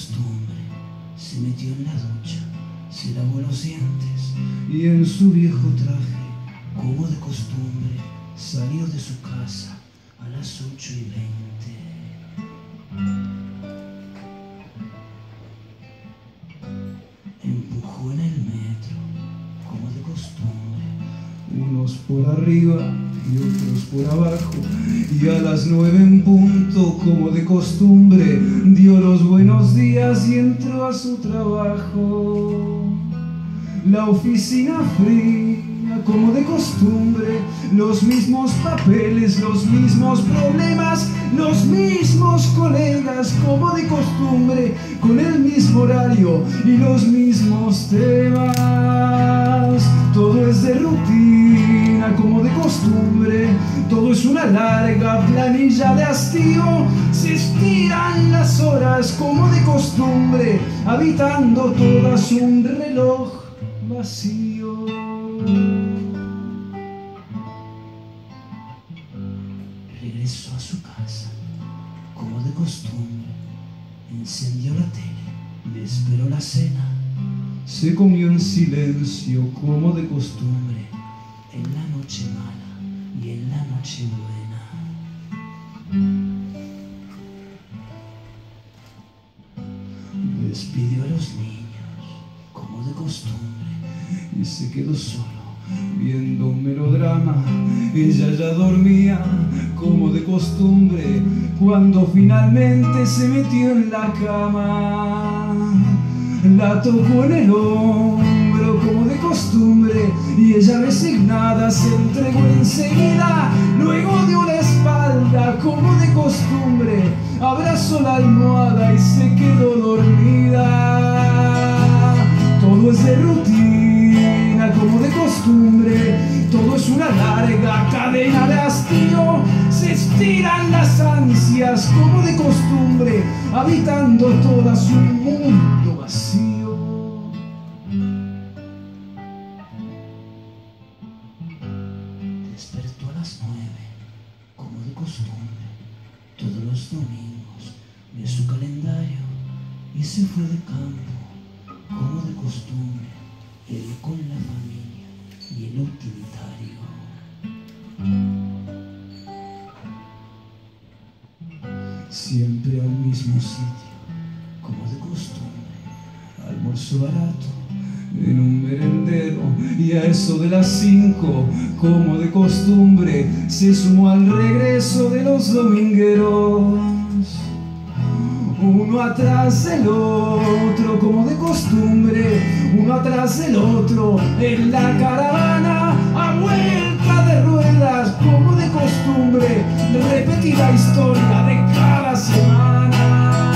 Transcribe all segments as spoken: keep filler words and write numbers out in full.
costumbre, se metió en la ducha, se lavó los dientes y en su viejo traje, como de costumbre, salió de su casa a las ocho y veinte. Empujó en el metro, como de costumbre, unos por arriba y otros por abajo, y a las nueve en punto, como de costumbre, dio los buenos días y entró a su trabajo. La oficina fría, como de costumbre, los mismos papeles, los mismos problemas, los mismos colegas, como de costumbre, con el mismo horario y los mismos temas. Todo es de rutina, como de costumbre, todo es una larga planilla de hastío. Se estiran las horas, como de costumbre, habitando todas un reloj vacío. Regresó a su casa, como de costumbre, encendió la tele, le esperó la cena, se comió en silencio, como de costumbre, en la noche mala y en la noche buena. Despidió a los niños, como de costumbre, y se quedó solo viendo un melodrama. Ella ya dormía, como de costumbre, cuando finalmente se metió en la cama. La tocó en el hombro, como de costumbre, y ella resignada se entregó enseguida. Luego dio la espalda, como de costumbre, abrazó la almohada y se quedó dormida. Todo es de rutina, como de costumbre, todo es una larga cadena de hastío. Se estiran las ansias, como de costumbre, habitando todas un mundo vacío. Despertó a las nueve, como de costumbre, todos los domingos de su calendario, y se fue de campo, como de costumbre, él con la familia y el utilitario. Siempre al mismo sitio, como de costumbre, almuerzo barato en un merendero, y a eso de las cinco, como de costumbre, se sumó al regreso de los domingueros. Uno atrás del otro, como de costumbre, uno atrás del otro, en la caravana, a vuelta de ruedas, como de costumbre, repetida historia de cada semana.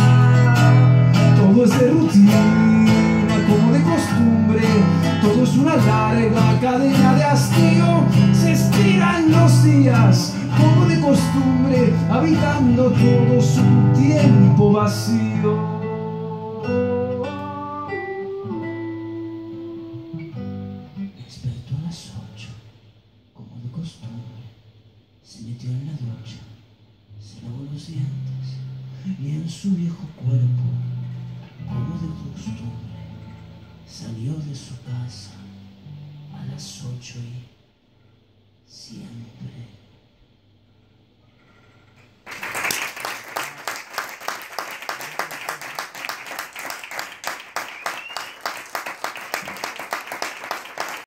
Todo es de rutina, como de costumbre, todo es una larga cadena de hastío. Se estiran los días, como de costumbre, habitando todo su tiempo vacío. Despertó a las ocho, como de costumbre, se metió en la ducha, se lavó los dientes, y en su viejo cuerpo, como de costumbre, salió de su casa a las ocho y